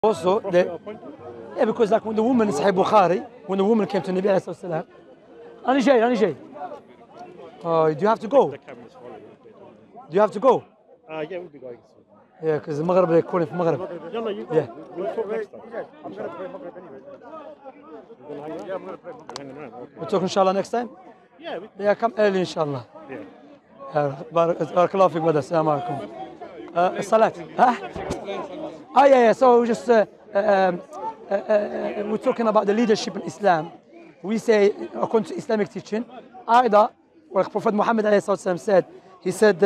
Also, yeah, because like when the woman in Sahih Bukhari, when the woman came to Nabi alayhi salam, أنا جاي. Do you have to go? Do you have to go? Yeah, we'll be going soon. Yeah, because المغرب they're calling for Maghrib. No, you go. Yeah. We'll talk next time. I'm going to pray Maghrib anyway. You're going to hang around? Yeah, I'm going to pray Maghrib. Hanging around, okay. We'll talk inshallah next time? Yeah, Yeah, come early inshallah. Yeah. بارك الله فيك بدر السلام عليكم. الصلاة ها؟ Yeah. So we just we're talking about the leadership in Islam. We say according to Islamic teaching, either like Prophet Muhammad ﷺ said, he said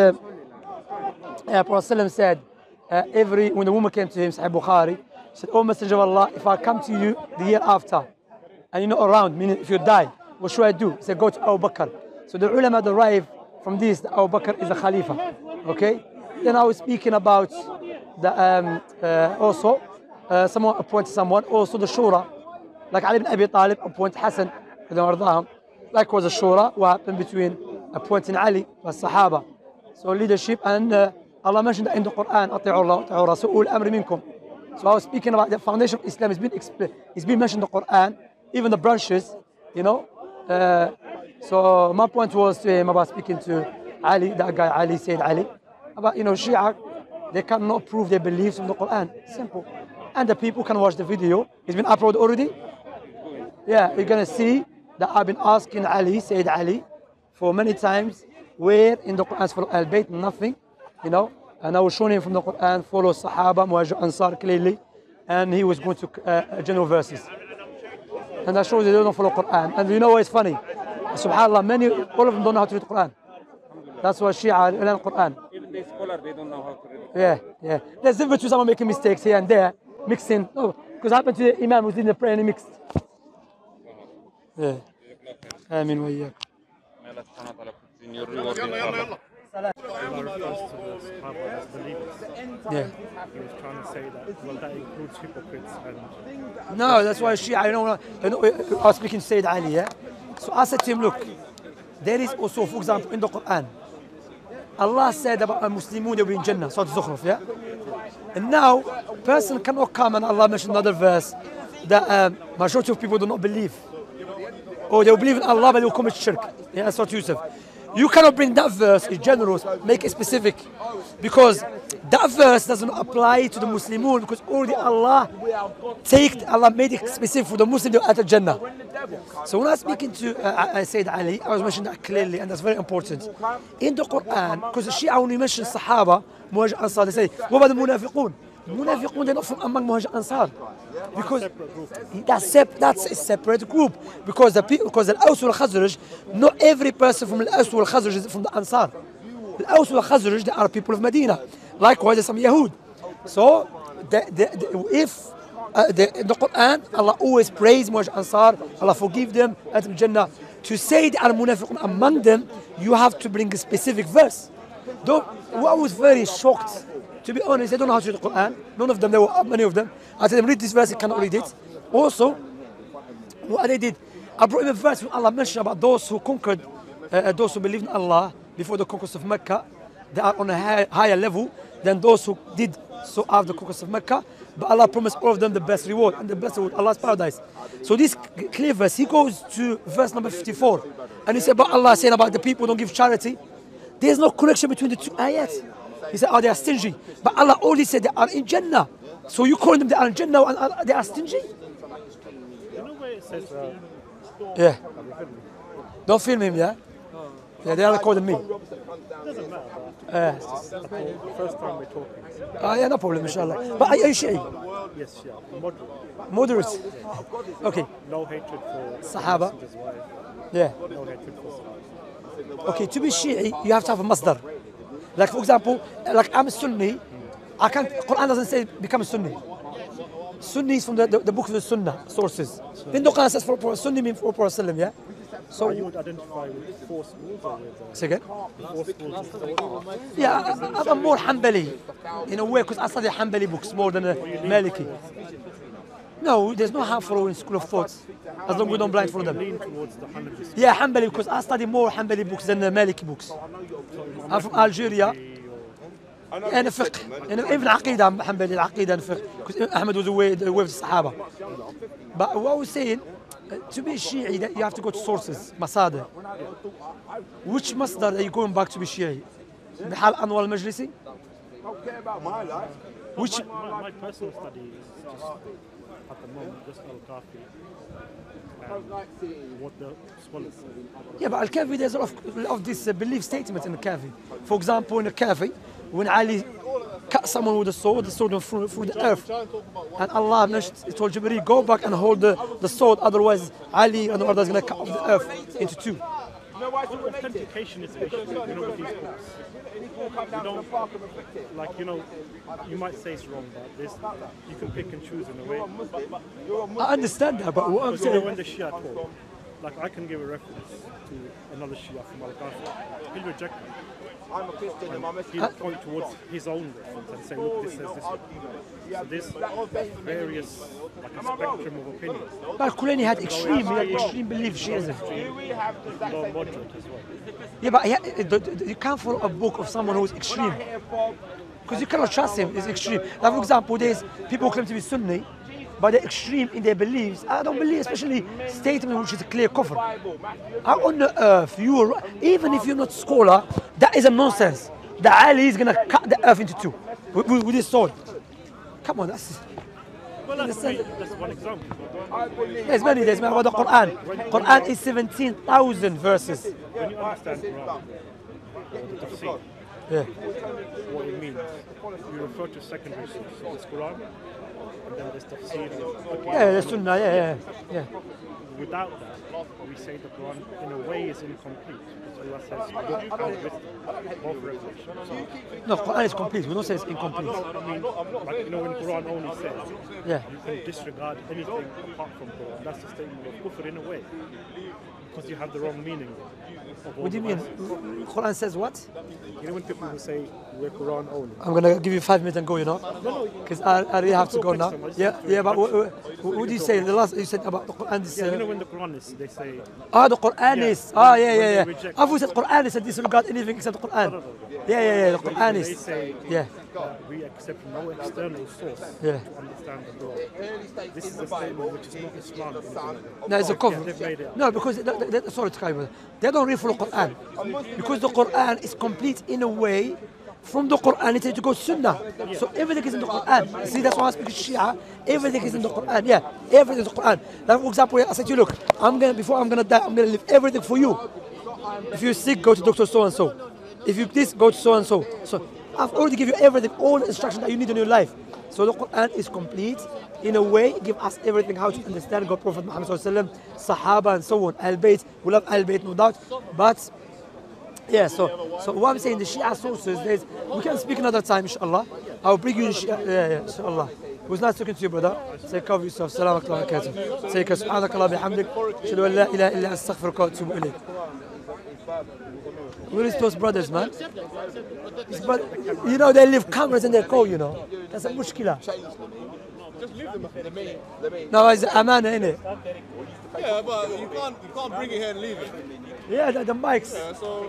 Prophet ﷺ said when the woman came to him, Sahih Bukhari, he said, "O Messenger of Allah, if I come to you the year after, and you're not around, meaning if you die, what should I do?" He said, "Go to Abu Bakr." So the ulama derive from this that Abu Bakr is a Khalifa. Okay. Then I was speaking about the also someone appointed someone, also the Shura, like Ali ibn Abi Talib appointed Hassan, likewise the Shura, what happened between appointing Ali and Sahaba. So leadership, and Allah mentioned in the Quran, أطيعوا الله وأطيعوا الرسول أولي الأمر منكم. So I was speaking about the foundation of Islam. It's been mentioned in the Quran, even the branches, you know. So my point was to him about speaking to Ali, that guy Ali, Sayyid Ali, about, you know, Shia, they cannot prove their beliefs from the Quran. Simple. And the people can watch the video. It's been uploaded already. Yeah, you're going to see that I've been asking Ali, Sayyid Ali, for many times, where in the Quran is follow Al-Bayt, nothing, you know. And I was showing him from the Quran, follow Sahaba, Muhajir, Ansar clearly. And he was going to general verses. And that shows they don't follow Quran. And you know what's funny? SubhanAllah, all of them don't know how to read Quran. That's why Shia learn Quran. Even the scholar, they don't know how to read. Yeah. There's difference to someone making mistakes here and there, mixing. No, because happened to the Imam who didn't pray and he mixed. Yeah. Amin wa iyyak. May Allah subhanahu wa ta'ala put in your reward in Allah. Allah refers to the Sahaba as believers. Yeah. He was trying to say that, well, that includes hypocrites and... No, that's why Shia, you know, I was speaking to Sayyid Ali, yeah? So I said to him, look, there is also, for example, in the Quran, Allah said about Muslimun, they will be in Jannah, Surah Zukhruf, yeah? And now, person cannot come and Allah mentioned another verse that majority of people do not believe. Or they will believe in Allah, but they will commit shirk. Yeah, that's what Yusuf. You cannot bring that verse in general, make it specific. Because that verse doesn't apply to the Muslimun, because already Allah made it specific for the Muslim at the Jannah. So when I was speaking to Sayyid Ali, I was mentioning that clearly, and that's very important. In the Quran, because the Shia, when you mention Sahaba, Muhajir Ansar, they say, what about the Munafiqun? Munafiqun, they're not from among Muhajir Ansar. Because that's a separate group. Because the Al-Aws wal Khazraj, not every person from Al-Aws wal Khazraj is from the Ansar. Al-Aws wal Khazraj, they are people of Medina. Likewise, there's some Yahud. So, if in the Quran, Allah always praise Muhajir Ansar, Allah forgive them, at Jannah. To say they are Munafiqun among them, you have to bring a specific verse. Though, I was very shocked. To be honest, they don't know how to read the Quran. None of them, there were many of them. I said them, read this verse, you cannot read it. Also, what they did, I brought him a verse when Allah mentioned about those who conquered, those who believed in Allah before the conquest of Mecca. They are on a higher level than those who did so after the conquest of Mecca. But Allah promised all of them the best reward, and the best reward, Allah's paradise. So this clear verse, he goes to verse number 54. And he said about Allah saying about the people who don't give charity. There's no connection between the two ayats. He said, they are stingy. But Allah already said they are in Jannah. So you call them they are in Jannah and they are stingy? You know where it says... Yeah. Don't film him, yeah? Yeah, they are recording me. Doesn't matter. First time we're talking. Yeah, no problem, inshallah. But are you Shi'i? Yes, yeah. Moderate. Moderate? Okay. No hatred for... Sahaba? His wife. Yeah. No hatred for Sahaba. Okay, to be Shi'i, you have to have a masdar. Like, for example, like I'm a Sunni, Quran doesn't say become a Sunni. Sunni is from the book of the Sunnah sources. In the Quran says for Sunni means for Prophet, yeah? So you would identify with four schools or with... Say again? Four schools. Yeah, I'm more Hanbali in a way, because I study Hanbali books more than Maliki. No, there's no harm following school of thoughts, as long as we don't blind follow them. Lean towards the Hanafi. Yeah, Hanbali, because I study more Hanbali books than Maliki books. I'm from Algeria. أنا فقه أنا even عقيدة حنبلي العقيدة أنا فقه أحمد was with الصحابة. But what I was saying, to be Shi'i, that you have to go to sources, مصادر. Which مصدر are you going back to be Shi'i? بحال أنور المجلسي? Which My personal study is just at the moment just Al-Kafi and what the scholars say. Yeah, but Al-Kafi, there's a lot of this belief statement in the Kafi. For example, in the Kafi, when Ali cut someone with a sword went through the earth. And Allah told Jibreel, go back and hold the sword, otherwise Ali and others are going to cut off the earth into two. Authentication is an issue, with these books. You don't, like, you might say it's wrong, but you can pick and choose in a way. I understand that, but what I'm saying... When the Shia talk, like I can give a reference to another Shia from Al-Qafi, he'll reject it. He'll point towards his own reference and say, look, this says this way. So there's various, like a spectrum of opinions. But Al-Kulani had extreme belief Shiism. More moderate as well. Yeah, but you can't follow a book of someone who's extreme. Because you cannot trust him, he's extreme. Like for example, there's people who claim to be Sunni, but they're extreme in their beliefs. I don't believe, especially statement which is a clear kufr. How on the earth, even if you're not a scholar, that is a nonsense. That Ali is going to cut the earth into two with his sword. Come on, that's... Well, that's one example. There's many about the Quran. Quran is 17,000 verses. When you understand Quran, the tafsir, what it means, you refer to secondary sources. So there's Quran, and then there's tafsir. There's Sunnah, yeah. Without that, we say the Quran in a way is incomplete. Allah says, book and wisdom, both revelation. No, Quran is complete. We don't say it's incomplete. I mean, like, when Quran only says, you can disregard anything apart from Quran. That's the statement of kufr in a way. Because you have the wrong meaning. What do you mean? Quran says what? When people will say we're Quran only. I'm going to give you 5 minutes and go, because I really have to go now. Yeah, but what do you say? The last you said about the Quran is... when the Quran is, they say... the Quran is... yeah. I thought you said Quran is disregard anything except the Quran. No. Yeah, the Quran is... They say we accept no external source to understand the Quran. This is a statement which is not Islamic. No, it's a kufr. No, because... sorry to cut you, they don't read for the Quran. Because the Quran is complete in a way. From the Quran, it says to go Sunnah. So everything is in the Quran. See, that's why I speak to Shia. Everything is in the Quran. Yeah, everything is in the Quran. Like, for example, I said to you, look, before I'm gonna die, I'm gonna leave everything for you. If you're sick, go to Dr. So and so. If you this, go to so and so. So I've already given you everything, all the instructions that you need in your life. So the Quran is complete in a way. Give us everything how to understand God, Prophet Muhammad sallallahu alaihi wasallam, Sahaba, and so on. Al-Bayt, we love Al-Bayt, no doubt. But yeah, so what I'm saying, the Shia sources, we can speak another time, inshallah. I'll bring you, inshallah. It was nice talking to you, brother. Take care of yourself. Assalamu alaikum wa barakatuh. Take care. Subhanakallah bihamdik. Ashhadu an la ilaha illa anta astaghfiruka wa atubu ilayk. Where is those brothers, man? They leave cameras in their car, That's a mushkila. Just leave them. No, it's amana, innit? Yeah, but you can't bring it here and leave it. Yeah, the mics. Yeah, so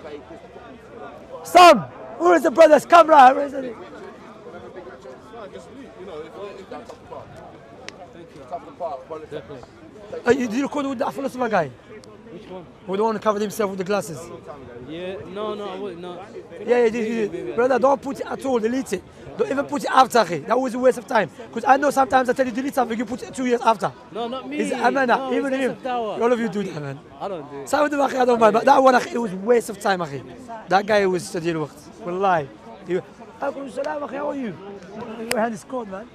Sam, where is the brother's camera? Where is it? just leave. If that's the part. Definitely. Did you record with the philosopher guy? Which one? Who the one who covered himself with the glasses? Yeah, no, I wouldn't, no. Yeah, you did. Brother, don't put it at all, delete it. Don't even put it after. That was a waste of time. Because I know sometimes I tell you delete something, you put it 2 years after. No, not me. It's amana. No, Even if all of you do that, man. I don't do it. Some of them, I don't mind, but that one, it was a waste of time. That guy was studying work. Wallahi. Alaikum salam, how are you? Your hand is cold, man.